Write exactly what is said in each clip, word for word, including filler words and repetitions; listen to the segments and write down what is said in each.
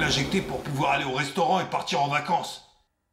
l'injecter pour pouvoir aller au restaurant et partir en vacances.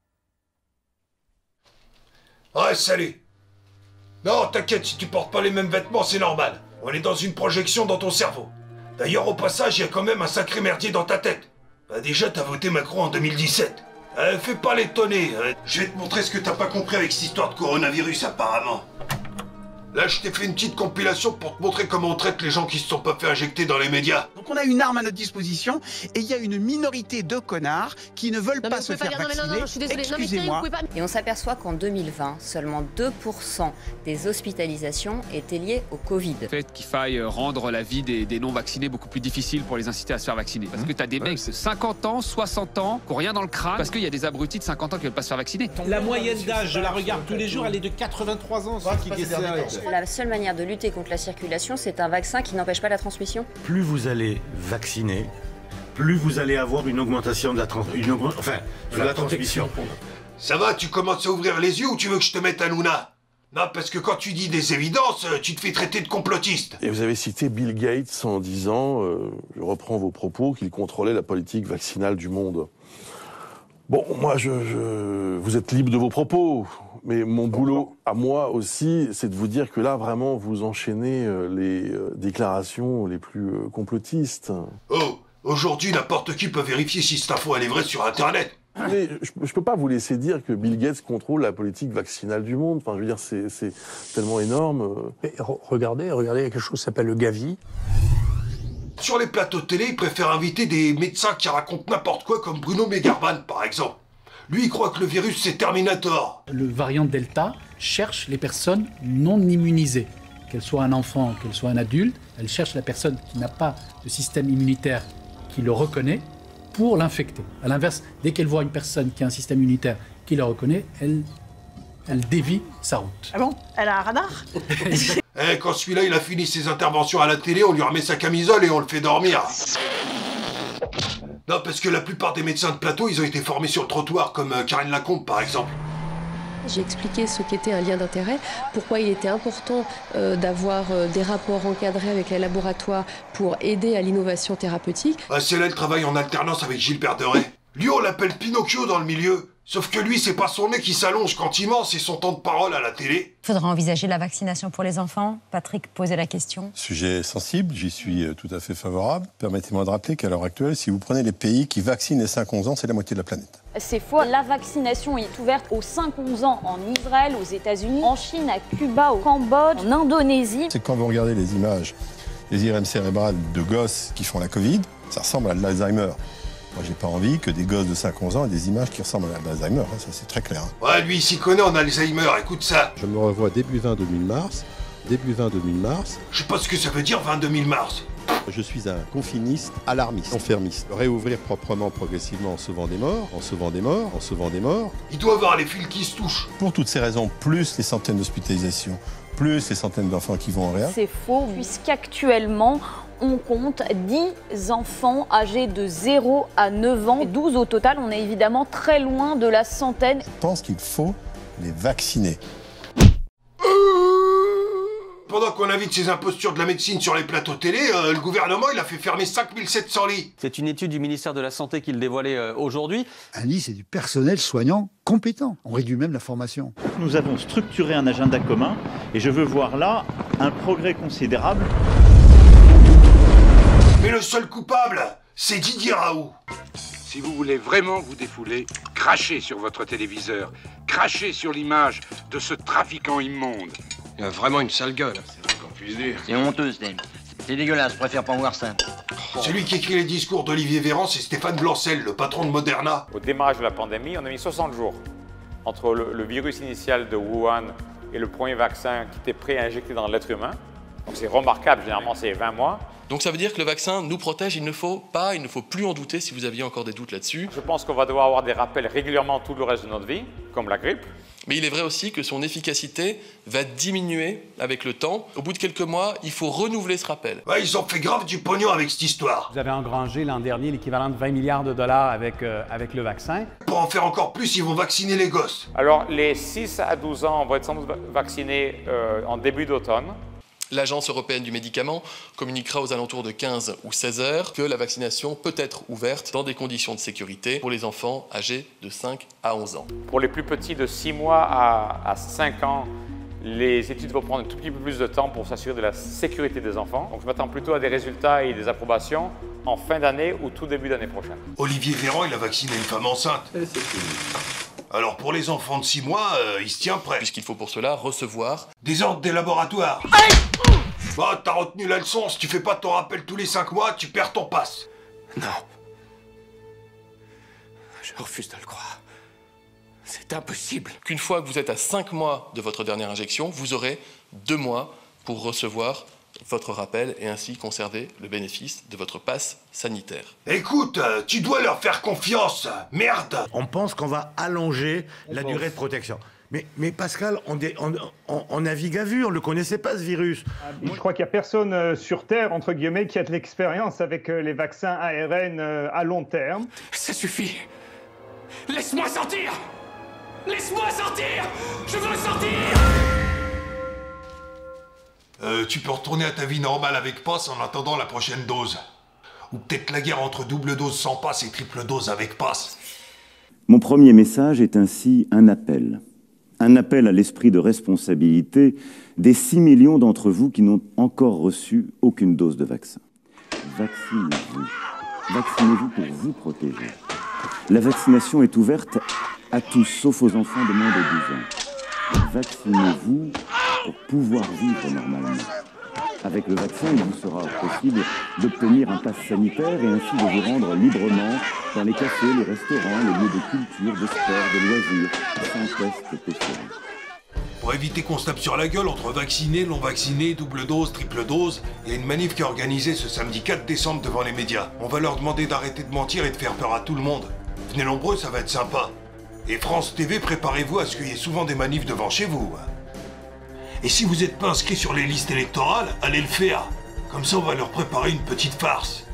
Ouais, salut. Non, t'inquiète, si tu portes pas les mêmes vêtements, c'est normal. On est dans une projection dans ton cerveau. D'ailleurs, au passage, il y a quand même un sacré merdier dans ta tête. Bah déjà, t'as voté Macron en deux mille dix-sept. Euh, fais pas l'étonner. Euh, je vais te montrer ce que t'as pas compris avec cette histoire de coronavirus, apparemment. Là, je t'ai fait une petite compilation pour te montrer comment on traite les gens qui se sont pas fait injecter dans les médias. Donc on a une arme à notre disposition et il y a une minorité de connards qui ne veulent non, pas se pas faire dire, vacciner. Non, non, non, je suis désolée. Excusez-moi. Pas... Et on s'aperçoit qu'en deux mille vingt, seulement deux pour cent des hospitalisations étaient liées au Covid. Le fait qu'il faille rendre la vie des, des non-vaccinés beaucoup plus difficile pour les inciter à se faire vacciner. Parce que tu as des mecs de cinquante ans, soixante ans, qui n'ont rien dans le crâne, parce qu'il y a des abrutis de cinquante ans qui ne veulent pas se faire vacciner. La moyenne d'âge, je la regarde tous les jours, elle est de quatre-vingt-trois ans. La seule manière de lutter contre la circulation, c'est un vaccin qui n'empêche pas la transmission. Plus vous allez vacciner, plus vous allez avoir une augmentation de la, trans une augment enfin, de la, la transmission. Ça va, tu commences à ouvrir les yeux ou tu veux que je te mette à Luna? Non, parce que quand tu dis des évidences, tu te fais traiter de complotiste. Et vous avez cité Bill Gates en disant, euh, je reprends vos propos, qu'il contrôlait la politique vaccinale du monde. Bon, moi, je, je, vous êtes libre de vos propos, mais mon boulot, à moi aussi, c'est de vous dire que là, vraiment, vous enchaînez les déclarations les plus complotistes. Oh, aujourd'hui, n'importe qui peut vérifier si cette info elle est vraie sur Internet. Mais je, je peux pas vous laisser dire que Bill Gates contrôle la politique vaccinale du monde. Enfin, je veux dire, c'est tellement énorme. Mais regardez, regardez, il y a quelque chose qui s'appelle le Gavi. Sur les plateaux de télé, ils préfèrent inviter des médecins qui racontent n'importe quoi, comme Bruno Megarban, par exemple. Lui, il croit que le virus, c'est Terminator. Le variant Delta cherche les personnes non immunisées. Qu'elle soit un enfant, qu'elle soit un adulte, elle cherche la personne qui n'a pas de système immunitaire qui le reconnaît pour l'infecter. À l'inverse, dès qu'elle voit une personne qui a un système immunitaire qui le reconnaît, elle, elle dévie sa route. Ah bon? Elle a un radar? Eh, quand celui-là, il a fini ses interventions à la télé, on lui remet sa camisole et on le fait dormir. Non, parce que la plupart des médecins de plateau, ils ont été formés sur le trottoir, comme euh, Karine Lacombe, par exemple. J'ai expliqué ce qu'était un lien d'intérêt, pourquoi il était important euh, d'avoir euh, des rapports encadrés avec les laboratoires pour aider à l'innovation thérapeutique. Ah, c'est là le travail en alternance avec Gilbert Deray. Lui, on l'appelle Pinocchio dans le milieu. Sauf que lui, c'est pas son nez qui s'allonge quand il ment, c'est son temps de parole à la télé. Faudra envisager la vaccination pour les enfants. Patrick posait la question. Sujet sensible, j'y suis tout à fait favorable. Permettez-moi de rappeler qu'à l'heure actuelle, si vous prenez les pays qui vaccinent les cinq onze ans, c'est la moitié de la planète. C'est faux. La vaccination est ouverte aux cinq onze ans en Israël, aux États-Unis, en Chine, à Cuba, au Cambodge, en Indonésie. C'est quand vous regardez les images des I R M cérébrales de gosses qui font la Covid, ça ressemble à de l'Alzheimer. Moi, j'ai pas envie que des gosses de cinq onze ans aient des images qui ressemblent à l'Alzheimer, hein, ça c'est très clair. Hein. Ouais, lui, il s'y connaît en Alzheimer, écoute ça. Je me revois début vingt deux mille mars, début vingt deux mille mars. Je sais pas ce que ça veut dire, vingt-deux mille mars. Je suis un confiniste, alarmiste, enfermiste. Réouvrir proprement, progressivement, en sauvant des morts, en sauvant des morts, en sauvant des morts. Il doit avoir les fils qui se touchent. Pour toutes ces raisons, plus les centaines d'hospitalisations, plus les centaines d'enfants qui vont en réa. C'est faux, puisqu'actuellement, on compte dix enfants âgés de zéro à neuf ans, douze au total. On est évidemment très loin de la centaine. Je pense qu'il faut les vacciner. Pendant qu'on invite ces impostures de la médecine sur les plateaux télé, euh, le gouvernement il a fait fermer cinq mille sept cents lits. C'est une étude du ministère de la Santé qui le dévoilait euh, aujourd'hui. Un lit, c'est du personnel soignant compétent. On réduit même la formation. Nous avons structuré un agenda commun et je veux voir là un progrès considérable. Mais le seul coupable, c'est Didier Raoult. Si vous voulez vraiment vous défouler, crachez sur votre téléviseur, crachez sur l'image de ce trafiquant immonde. Il a vraiment une sale gueule, c'est ce qu'on puisse dire. C'est honteux, c'est dégueulasse, je préfère pas voir ça. Oh. Celui qui écrit les discours d'Olivier Véran, c'est Stéphane Blancel, le patron de Moderna. Au démarrage de la pandémie, on a mis soixante jours entre le, le virus initial de Wuhan et le premier vaccin qui était prêt à injecter dans l'être humain. Donc c'est remarquable, généralement c'est vingt mois. Donc ça veut dire que le vaccin nous protège, il ne faut pas, il ne faut plus en douter si vous aviez encore des doutes là-dessus. Je pense qu'on va devoir avoir des rappels régulièrement tout le reste de notre vie, comme la grippe. Mais il est vrai aussi que son efficacité va diminuer avec le temps. Au bout de quelques mois, il faut renouveler ce rappel. Ouais, ils ont fait grave du pognon avec cette histoire. Vous avez engrangé l'an dernier l'équivalent de vingt milliards de dollars avec, euh, avec le vaccin. Pour en faire encore plus, ils vont vacciner les gosses. Alors, les six à douze ans vont être sans doute vaccinés euh, en début d'automne. L'Agence européenne du médicament communiquera aux alentours de quinze ou seize heures que la vaccination peut être ouverte dans des conditions de sécurité pour les enfants âgés de cinq à onze ans. Pour les plus petits de six mois à, à cinq ans, les études vont prendre un tout petit peu plus de temps pour s'assurer de la sécurité des enfants. Donc je m'attends plutôt à des résultats et des approbations en fin d'année ou tout début d'année prochaine. Olivier Véran, il a vacciné une femme enceinte. C'est fini. Alors pour les enfants de six mois, euh, il se tient prêt. Puisqu'il faut pour cela recevoir des ordres des laboratoires. Bah, t'as retenu la leçon, si tu fais pas ton rappel tous les cinq mois, tu perds ton pass. Non. Je refuse de le croire. C'est impossible. Qu'une fois que vous êtes à cinq mois de votre dernière injection, vous aurez deux mois pour recevoir votre rappel et ainsi conserver le bénéfice de votre passe sanitaire. Écoute, tu dois leur faire confiance, merde. On pense qu'on va allonger la durée de protection. Mais, mais Pascal, on, dé, on, on, on navigue à vue, on ne le connaissait pas ce virus. Je crois qu'il n'y a personne euh, sur Terre, entre guillemets, qui a de l'expérience avec euh, les vaccins A R N euh, à long terme. Ça suffit. Laisse-moi sortir. Laisse-moi sortir. Je veux sortir. Euh, tu peux retourner à ta vie normale avec passe en attendant la prochaine dose. Ou peut-être la guerre entre double dose sans passe et triple dose avec passe. Mon premier message est ainsi un appel. Un appel à l'esprit de responsabilité des six millions d'entre vous qui n'ont encore reçu aucune dose de vaccin. Vaccinez-vous. Vaccinez-vous pour vous protéger. La vaccination est ouverte à tous, sauf aux enfants de moins de douze ans. Vaccinez-vous pour pouvoir vivre normalement. Avec le vaccin, il vous sera possible d'obtenir un pass sanitaire et ainsi de vous rendre librement dans les cafés, les restaurants, les lieux de culture, de sport, de loisirs, sans test P C R. Pour éviter qu'on se tape sur la gueule entre vaccinés, non vaccinés, double dose, triple dose, il y a une manif qui est organisée ce samedi quatre décembre devant les médias. On va leur demander d'arrêter de mentir et de faire peur à tout le monde. Venez nombreux, ça va être sympa. Et France T V, préparez-vous à ce qu'il y ait souvent des manifs devant chez vous. Et si vous n'êtes pas inscrit sur les listes électorales, allez le faire. Comme ça, on va leur préparer une petite farce.